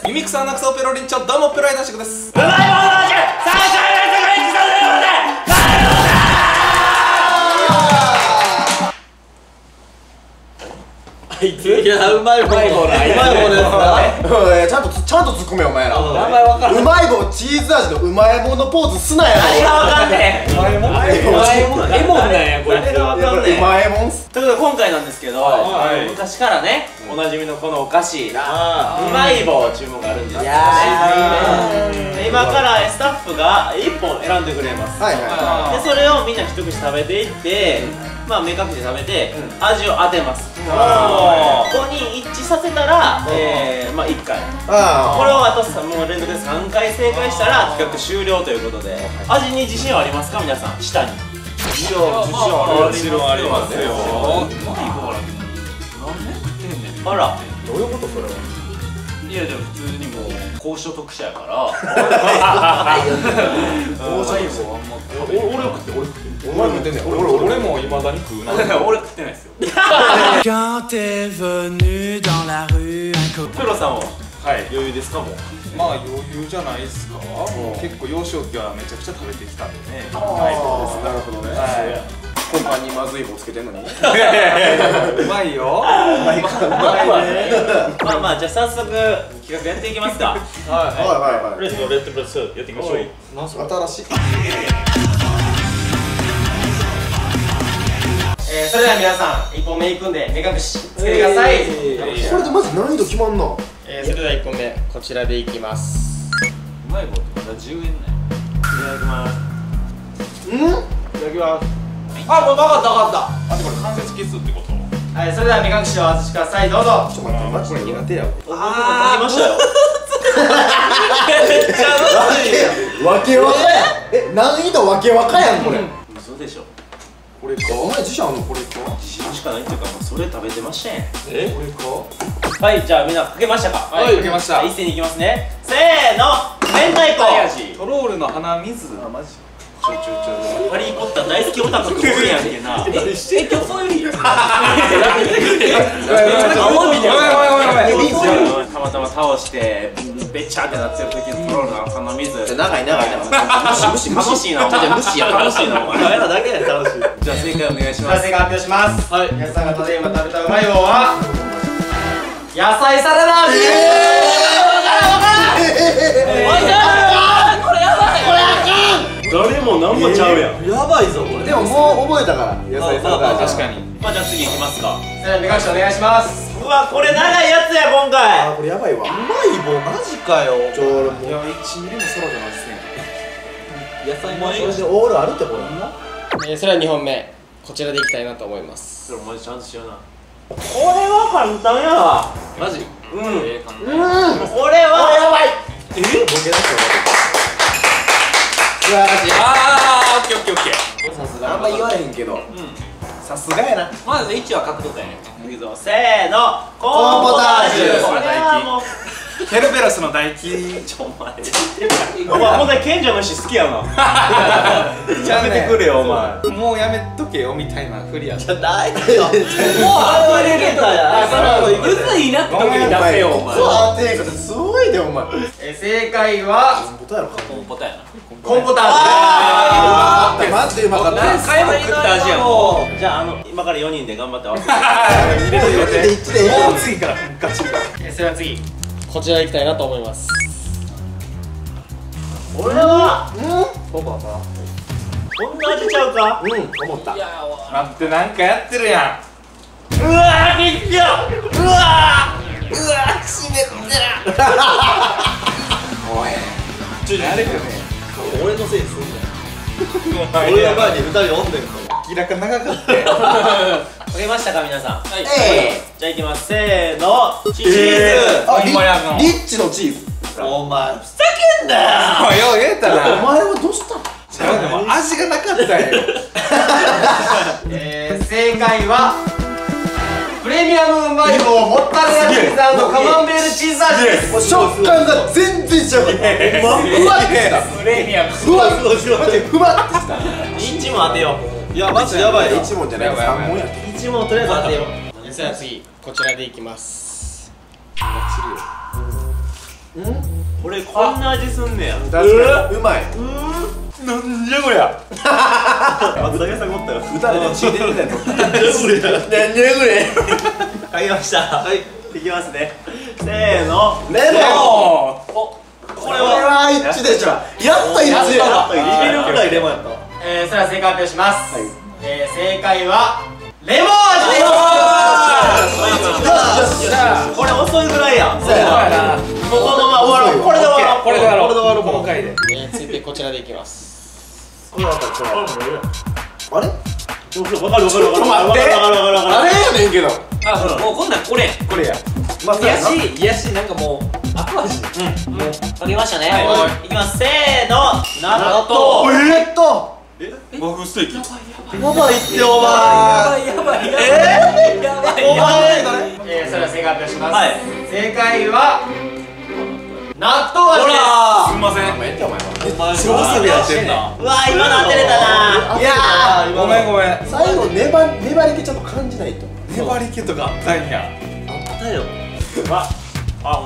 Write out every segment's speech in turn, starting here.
ユミックス穴クソペロリンチョ、どうもペロイダシクです。 うまいもの道3回目セクレンチさせるのでいや、うまい棒な。うまい棒ですな。ちゃんと突っ込めよお前ら。名前わかる。うまい棒チーズ味のうまい棒のポーズすなやろ。 何がわかんねえ。 うまいもん。 エモンなんやこれ。何がわかんねえ。 うまいもん。 ということで今回なんですけど、昔からね、おなじみのこのお菓子、うまい棒注文があるんですけどね。今からスタッフが1本選んでくれます。でそれをみんな一口食べていって、まあ目隠して食べて味を当てます。5人一致させたら、まあ1回。これをあともう連続で3回正解したら企画終了ということで、味に自信はありますか皆さん？舌に。 もちろんありますよ。 あら、 どういうことそれは。 いやでも普通にもう高所得者やから俺食ってお前食ってんねん。俺も未だに食うな。 俺食ってないですよ。プロさんは余裕ですか？もうまあ余裕じゃないですか。結構幼少期はめちゃくちゃ食べてきたんでね。 なるほどね。今晩にまずい棒つけてんのに。うまいよ。 まあまあじゃあ早速企画やっていきますか。 はいレッツゴーレッツプレスやっていきましょう。 新しい。 それでは皆さん1本目いくんで目隠しつけてください。 これでマジ難易度決まんな。 それでは1本目こちらでいきます。うまい棒ってまだ10円ね。いただきます。いただきます。 あ、もう分かった。これ関節キスってこと？ はい、それでは目隠しをお外しください。どうぞ。 ちょっと待って、マジで苦手やわ。 僕も書きましたよ。めっちゃむずい。 わけわかやん。難易度わけわかやんこれ。 嘘でしょ。 これか。お前自信あんのこれか。 自信しかないっていうか、もうそれ食べてましたやん。 これか。 はい、じゃあみんな書けましたか？ はい、書けました。 一斉にいきますね。せーの、明太子味。 トロールの鼻水。 あ、マジ。 ハリー・ポッター大好きオタクっておるやんけな。今日そういう日や。たまたま倒してべっちゃってなってる時のトロールの鼻水。 長い。 楽しいな。無視や。楽しいな。お前らだけで楽しい。じゃあ正解お願いします。正解発表します。皆さんがただいま食べたうまい棒は野菜サラダ味。誰も何もちゃうやん。やばいぞこれ。 でももう覚えたから野菜サラダ。 確かに。 まあじゃあ次いきますか。それでは目隠しお願いします。うわ、これ長いやつや今回。 これやばいわ。うまい棒マジかよ。いや1ミリもソロじゃないですね。 野菜もそれでオールあるってこれ。 それでは2本目こちらでいきたいなと思います。 それお前ちゃんとしような。これは簡単やわ。 マジ？ これはやばい。 ボケだった素晴らしい。 オッケー。 さすが。あんま言われへんけど。さすがやな。 まず1は獲得やね。 いくぞ。せーの。コーンポタージュ。これはもうケルベロスの唾液。 お前ほんとに賢者の石好きやな。やめてくれよお前。 もうやめとけよみたいなふりやった。 大丈夫。もうあれ入れたや。ゆずいいなって時に出せよお前。 安定感すごいでお前。 正解はコンポタやろ。 コンポタやな。コンポタ味。 マジでうまかった。 買い物食った味やもん。じゃあ今から4人で頑張って合わせて。 入れて1でもう次からガチが。 それは次こちらでいきたいなと思います。 俺はコンポタこんな味ちゃうか。 思った。 待ってなんかやってるやん。 うわーびっくり。うわ湿ってな。 おい誰かね。 俺のせいにすんなよ。 俺の前に2人おんねんか。 明らか長かったよ。 書けましたか皆さん。はい。じゃあいきます。せーの。チーズ。 リッチのチーズ。 お前ふざけんなよ。 よう言えたな。 お前はどうしたの？ でも味がなかったよ。 正解はプレミアムうまい棒モッツァレラチーズ&カマンベールチーズ味です。 食感が全然違う。ふわってきた。 プレミアム。 ふわってふわってきた。 1問当てよう。いやマジやばい。1問じゃない3問や。 1問とりあえず当てよう。 それでは次こちらでいきます。 これこんな味すんねや。 確かにうまい。 なんじゃこりゃ。 松竹さん持ったよ。 打たれて血出てたやつ。 なんでこれ。書きました。はい。いきますね。せーの。 レモン。 これこれは一致でしょ。やっと一致。 リベルぐらいレモンやったわ。 それは正解発表します。 はい正解はレモン味です。 これ遅いぐらいやん。 そうやな。 このまま終わろう。これで終わろう。 これで終わろう。 これで終わろう。 今回で。 続いてこちらでいきます。 これはこれ。あれ？ わかる。 待ってあれやねんけど。 あ、もうこんなんこれ。 これや。まあそうやな。 癒やしなんかもう後味。 もう書きましたね。 はいいきます。せーの。納豆。 和風ステーキ。 やばいってお前。 やばい。 それは正解発表します。 はい。 正解は納豆味です。 すみません。 めっちゃお前は。 超すべやってんな。 うわ、今の当てれたな。 いやーごめんごめん。 最後粘り気ちょっと感じないと。 粘り気とかあったんや。 だよ。あ、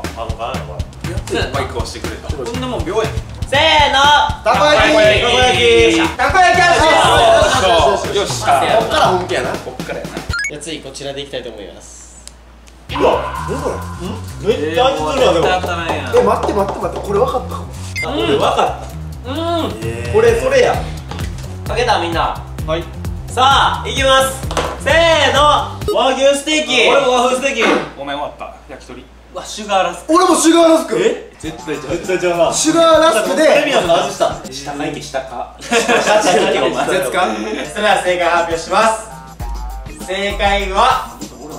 マイクをしてくれた。こんなもん秒や。 せーの。 たこ焼き。 たこ焼き味です。 よし。 こっから本気やな。 こっからやな。 じゃあ次こちらでいきたいと思います。 うわ、何これ？ めっちゃ味するわでも。 待ってこれ分かったかも。 俺分かった。これそれや。かけたみんな。 はい。 さあ、いきます。せーの。和牛ステーキ。俺も和風ステーキ。 ごめん終わった。焼き鳥。 わ、シュガーラスク。 俺もシュガーラスク。 絶対ちゃう。 絶対ちゃうな。 シュガーラスクで。 プレミアムの味した。下かいけ下か。下かいけお前。 絶か？ それでは正解発表します。正解は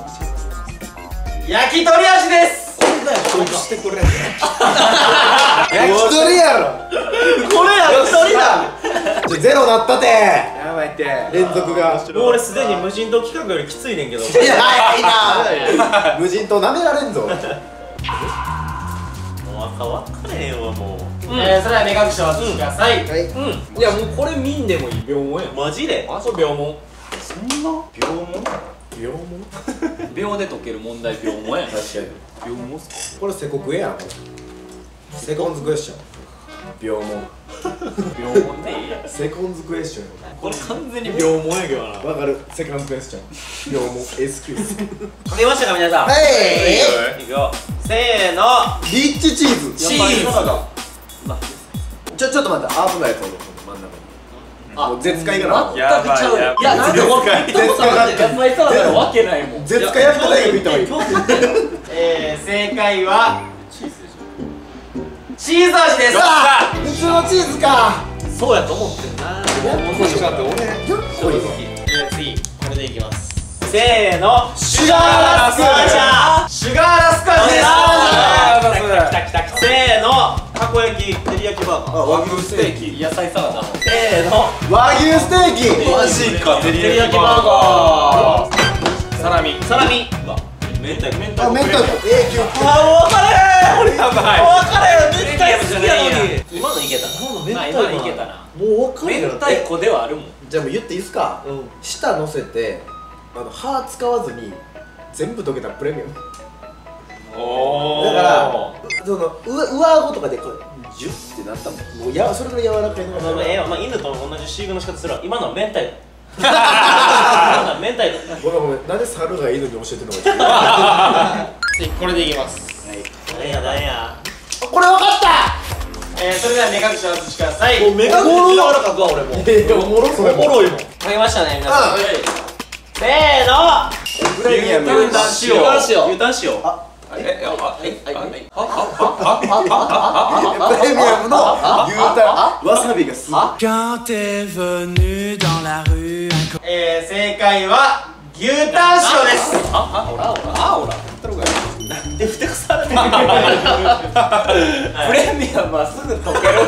焼き鳥味です。 してくれ。焼き鳥やろ。 これ焼き鳥だ。 ゼロなったて。やばいって。連続が。 もう俺すでに無人島企画よりきついねんけど。 いやいいな。無人島舐められんぞ。 もう分かれへんわもう。 それでは目隠しを外してください。 はい。 いやもうこれ見んでもいい。秒もんや。 マジで？ あ、そう秒もん。 そんな？ 秒も秒で解ける問題秒もんや。 確かに。 秒もんっすか。 これセコクエやん。セコンズクエスチョン。秒も秒もんでいいや。 セコンズクエスチョン。 これ完全に秒もんやけどな。 わかる。セカンドクエスチョン。秒も S キューズ。 かけましたか皆さん。 はいいくよ。せーの。 リッチチーズ。 チーズ。 ちょっと待って。アートなやつを真ん中に。もう絶海がな。 やばいやばい。 いやなんで絶海やばいそうなわけないもん。 絶海やった大学行った方がいい。 正解はチーズ味です。 普通のチーズか。 そうやと思ってんな。 次これでいきます。 せーの。 シュガーラスク。 シュガーラスク味です。 せーの。たこ焼き、照り焼きバーガー。 和牛ステーキ。 野菜サラダ。 せーの。 和牛ステーキ。 マジか。照り焼きバーガー。サラミ。 サラミ。明太子。 あ、明太子。永久。 あ、分かれへん。 やばい。 分かれへん。明太子好きやのに。今のいけたな。 今のいけたな。 もう分かるよ。 明太子ではあるもん。 じゃあもう言っていいですか。舌乗せて歯使わずに全部溶けたプレミアム。 おだからその上顎とかでこうジュッってなったもん。もうそれぐらい柔らかいのが。 ええわ、まあ犬と同じ飼育の仕方するわ。今のは明太子。明太子。 ごめんなんで猿が犬に教えてるのか。 次これでいきます。 何や何や。 これ分かった。 それでは目隠しを外してください。 もう目が柔らかくわ俺も。 おもろそれおもろいもん。 書けましたね皆さん。 せーの。 プレミアム。 牛タン塩。牛タン塩。 プレミアムの牛タンわさびがすごい。 正解は牛タン塩です。 なんでふてくされてるの。 プレミアムはすぐ溶ける。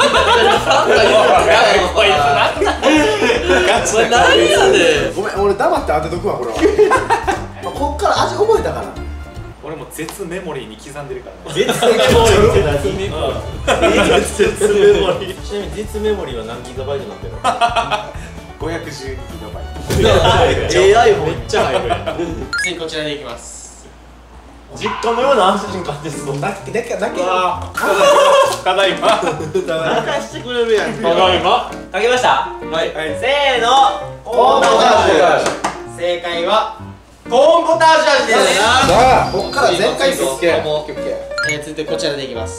ごめん俺黙って当てとくわこれは。こっから味覚えたから。 俺も絶メモリーに刻んでるからね。 絶メモリーって何？絶メモリー。ちなみに絶メモリーは何ギガバイトになってるの 512ギガバイト。 AI めっちゃ入るやん。 次こちらでいきます。 実家のような安心感ですもん。 だけただいま泣かしてくれるやん。 ただいま書けました？ はいせーの。 ポータージュ。 正解はコーンポタージュ味です。 さあこっから全開です。 続いてこちらでいきます。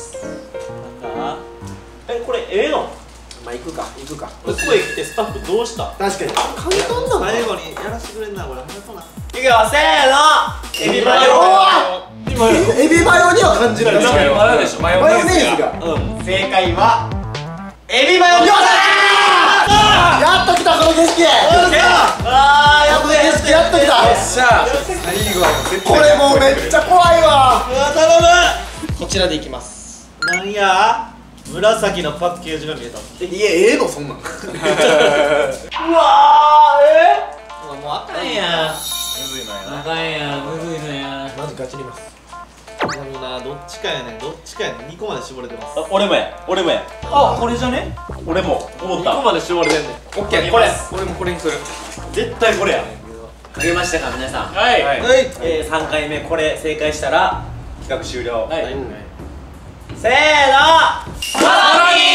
これええの？ まあ行くか。 声来てスタッフどうした？ 確かに簡単なの。 最後にやらせてくれんなこれ。早そうな。 いくよ、せーの。エビマヨ。 エビマヨには感じられない。 マヨでしょマヨマヨネーズが。 正解はエビマヨ。 やっと来たこの景色。 あー、やこの景色やっと来た。 さあ最後は絶これもうめっちゃ怖いわ。 こちらでいきます。なんや紫のパッケージが見えた。 いやええのそんなん。 うわー、 もうあかんやん。 むずいのやなあかんやん。むずいのや。 マジガチります。 でもな、どっちかやねん。2個まで絞れてます。 俺もや。あ、これじゃね？俺も思った。 2個まで絞れてんねん。 オッケーこれ俺もこれにする絶対これや。書けましたか皆さん。 はい 3回目これ正解したら企画終了。 はいせーの。さらに。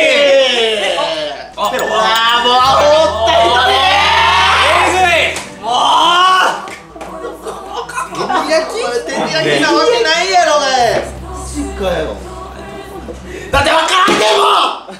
あペロ。 もう思った人ね照り焼きなわけないやろがい。マジかよ。 だってわからんでも。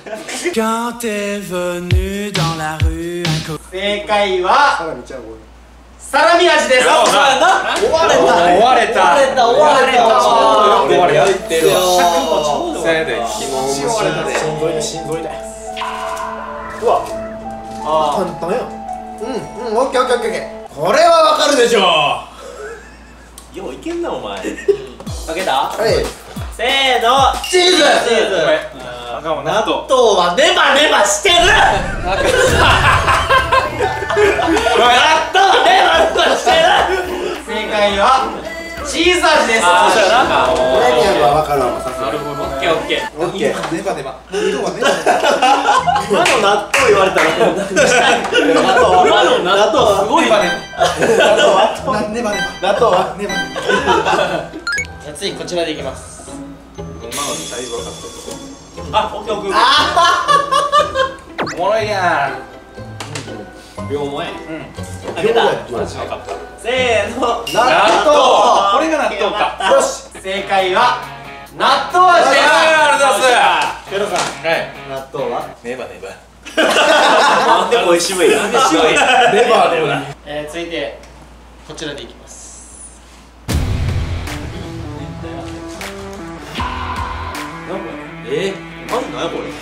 正解はサラミちゃうこサラミ味です。 そうやな。 終われた。 終われた終われた。 言ってるわそうやでれ。心臓痛い心臓痛い。 うわ。 簡単やん。オッケーオッケーオッケー。これはわかるでしょう。 よういけんなお前。書けた？ はい。 せーの。 チーズ。 あかんわ納豆納豆はネバネバしてる。納豆はネバネバしてる。 正解はチーズ味です。 あー、そうやな。 これにあるはわかるわ。さすが。 なるほどオッケーオッケー。 オッケー。ネバネバ。納豆はネバネ今の納豆言われたらもう納豆はすごいわね。 バ。ネバネバ。納豆はネバネバ。 じゃあ次こちらでいきます。 今のにだいぶ分かったあ、オッケーオッケー。 おもろいや両前。 ん開けた。 マジ分かったせーの。 納納豆これが納豆かよし。 正解は納豆味です。 ありがとうございますペロさん。 はい納豆はネバネバなんで声渋い。なんで渋い。 ネバネバ。 続いてこちらでいきます。 マジなんやこれ。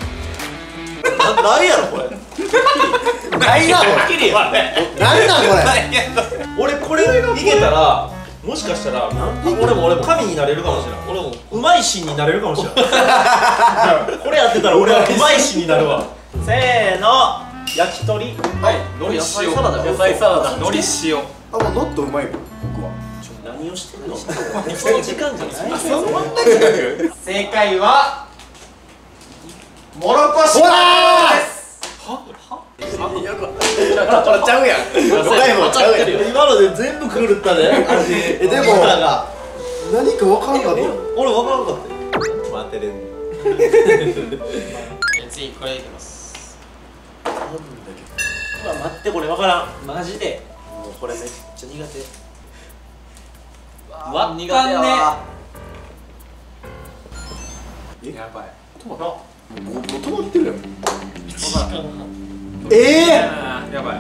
なんやろこれ。 ないなこはっきり言われ。 れ。なんなんこれ。 俺これいけたらもしかしたら俺も神になれるかもしれない。俺もうまいしになれるかもしれない。これやってたら俺はうまいしになるわ。せーの。焼き鳥。 はい海苔塩野菜サラダ。 海苔塩あもうノットうまいもん僕は。 何をしてんの。その時間じゃない。 正解はモロコシほらー。 です。 これちゃうやん。ちゃうやん。 今ので全部狂ったね。 でも何かわからんかったよ。 俺分からんかった。待ってれん。 次これいきます。 うわ待ってこれ分からん。マジで。もうこれめっちゃ苦手。わかんね。 やばいもう止まってるやん。 やばい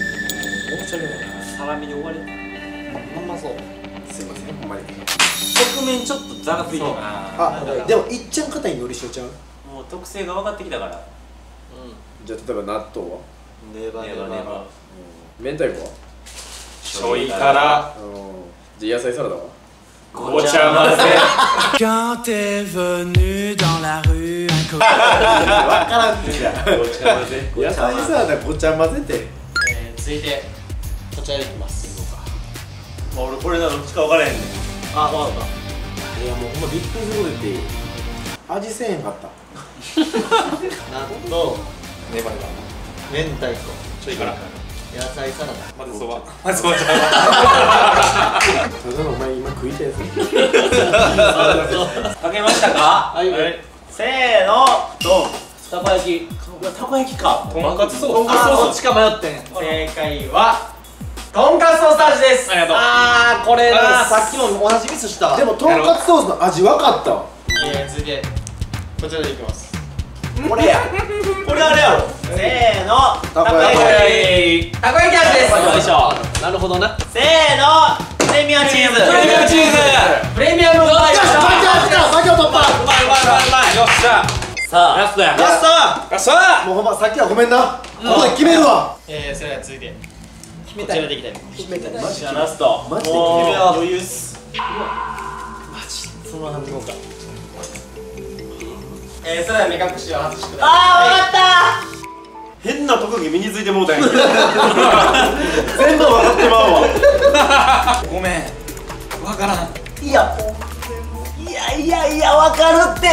サラミで終わり。 うまそう。 すいませんほんまに。 側面ちょっとザラついてる。 あでもいっちゃん硬いのりしおちゃう。 もう特性が分かってきたから。 じゃあ例えば納豆は。 ネバネバ。 明太子は。 ちょいからじゃあ野菜サラダは。 ごちゃ混ぜ Quand t'es venu dans la rue, un わからんってじゃん。 ごちゃ混ぜ。 野菜サラダごちゃ混ぜて。 続いてこちらでいきます。 俺これなどっちか分からへんねん。あ、分かった。 いやもうほんまびっくりすること言っていい。味せえへんかった。 納豆、 ネバネバ明太子、 ちょいから野菜サラダ。 まずそばまずそばちゃうただのお前今食いたやつかけましたか？ はい。 せーのドン。 たこ焼き。 たこ焼きか。 とんかつソースどっちか迷ってん。 正解はとんかつソース味です。 ありがとうあー、これあな、 ーさっきも同じミスしたわ。 でもとんかつソースの味分かったわ続いてこちらでいきます。 これやこれあれやろ。せーのたこ焼きたこ焼き味です。 よいしょ。なるほどな。 せーのプレミアムチーズ。 プレミアムチーズプレミアムうまい。 よし負けを突破よっしゃさあラストや。 ラスト。 よっしゃもうほんまさっきはごめんなここで決めるわそれでは続いてこちらでいきたい。 決めたいじゃあラスト。 マジでもう決めよう余裕っす。 そのままいこうか。 それでは目隠しを外してください。あー、わかった変な特技身についてもうたんや全部分かってまうわごめんわからんいやわかるって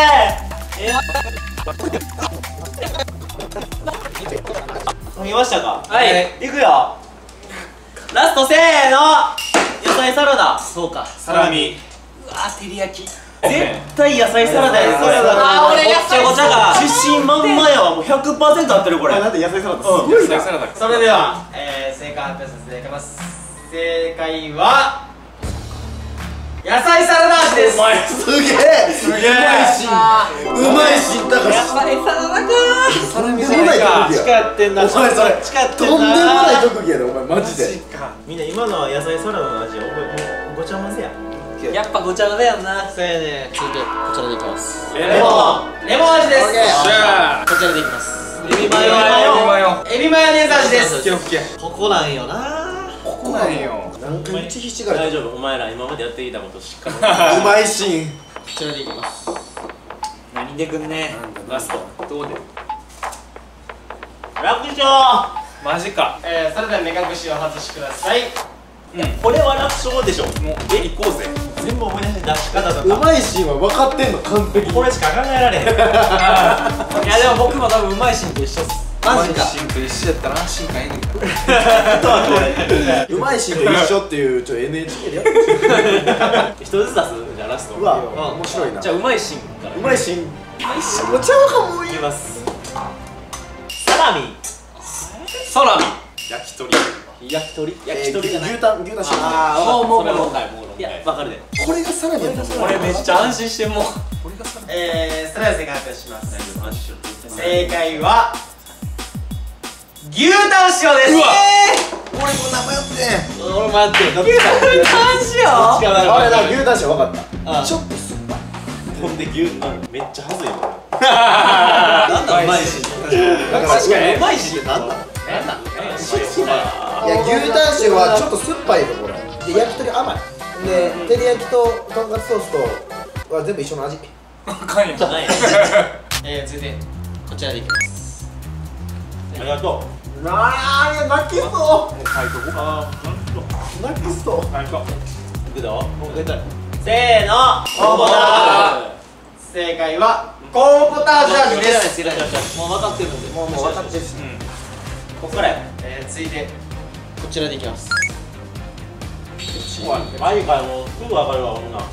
見ましたか？はい、いくよ。ラストせーの野菜サラダ。 そうか。 サラミうわ、照り焼き。 絶対野菜サラダや。それが俺ごっちゃごちゃが自信満々やわ。もう 100% 合ってるこれ。 なんで野菜サラダすごいな野菜サラダそれでは、正解発表させていただきます。正解は野菜サラダ味です。 すげえうまいしだからサラダか。 とんでもない特技ややってんな。 お前それとんでもない特技やでお前マジでみんな今のは野菜サラダの味をごちゃ混ぜや。 やっぱごちゃ混ぜやんな。そうやね。続いてこちらでいきます。 レモン味です。 よっしゃこちらでいきます。 エビマヨエビマヨネーズ味です。 オッケーここなんよな。 ここなんよ何回打ちひしがれ大丈夫、お前ら今までやってきたことしっかり。 うまいシーンこちらでいきます。何でくんね。 ラストどうで楽勝。 マジかそれでは目隠しを外してください。これは楽勝でしょ。 もう行こうぜ全部思い出して出し方とかうまいシーンは分かってんの完璧これしか考えられへん。 いやでも僕も多分うまいシーンと一緒っす。 マジかシンと一緒やったら安心感ええねんけどうまいシーンと一緒っていうNHK でやって一つずつ出す。じゃあラストうわ面白いなじゃあうまいシーンから。 うまいシーンお茶わかもいいいきます。サラミサラミ焼き鳥焼き鳥牛タンシーンもういや、わかるで。 これがサラミやったこれめっちゃ安心してもう。 これがサラミそれでは正解発表します。正解は牛タン塩です。 俺も名前やって俺もやってる。どっちか。 あれだ牛タンシーン分かったちょっと酸っぱいほんで牛めっちゃはずいよ。 なんだうまいシーン。 確かにうまいシーンなんだ。 いや牛タンシーンはちょっと酸っぱいところで焼き鳥甘いで照り焼きととんかつソースとは全部一緒の味あかんよじゃない。 続いてこちらでいきます。 ありがとう。 あーいや泣きそうはいどこ泣きそうはいどこいくぞ。 出た。 せーの、コーンポタージュ。正解はコーンポタージュ味です。 もう分かってるんで。 もう分かってるしこっからや。続いてこちらでいきます。 マジかよ、もうすぐ分かるわ、こんなん。めっ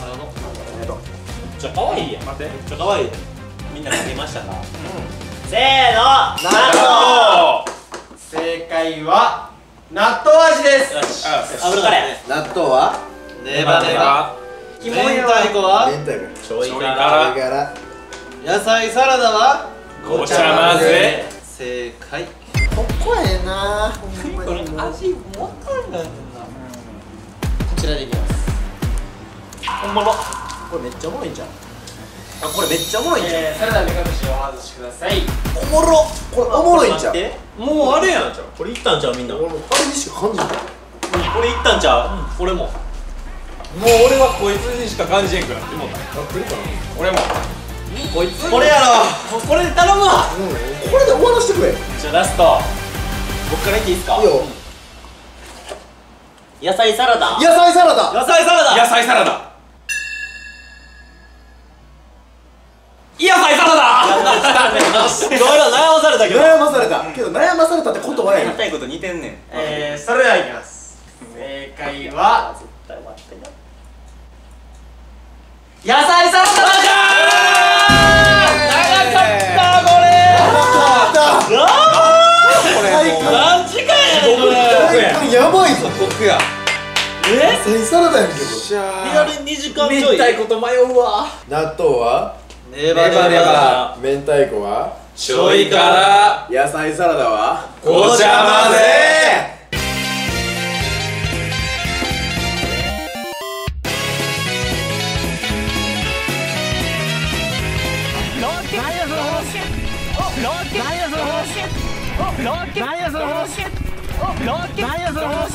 ちゃ可愛いやん。 待ってめっちゃ可愛い。みんな書けましたか？せーの、納豆。正解は納豆味です。よし。あ、これからや。 納豆はネバネバ。明太子は明太子ちょいかちょいからら。 それから野菜サラダはごちゃ混ぜ正解。 ここええなこれ味分かんないな。こちらでいきます。 本物。 これめっちゃおもろいんじゃんこれめっちゃおもろいんじゃんそれでは目隠しを外してください。 おもろこれおもろいんちゃうもうあれやんちゃう。これいったんちゃうみんな。 俺もあれにしか感じないこれいったんちゃう。俺も。 もう俺はこいつにしか感じへんくなってもうたなってるかな俺もこいつこれやろ。もうこれで頼むわ。 これで終わらせてくれいいじゃあラスト。僕からいっていいですか？ よ野菜サラダ。 野菜サラダ野菜サラダ。 野菜サラダ野菜サラダいろいろ悩まされたけど。 悩まされたけど、悩まされたってことはや言いたいこと似てんねん。 それではいきます。正解は絶対待ってな。 野菜サラダだ。 長かったこれ。何時間やねんこれ。 やばいぞ。 僕や。 野菜サラダやんけど。 リアル2時間ちょい。 明太子と迷うわ。 納豆はネバネバ。 明太子はちょいから野菜サラダはごちゃ混ぜ。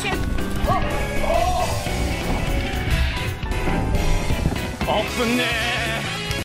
危ねえ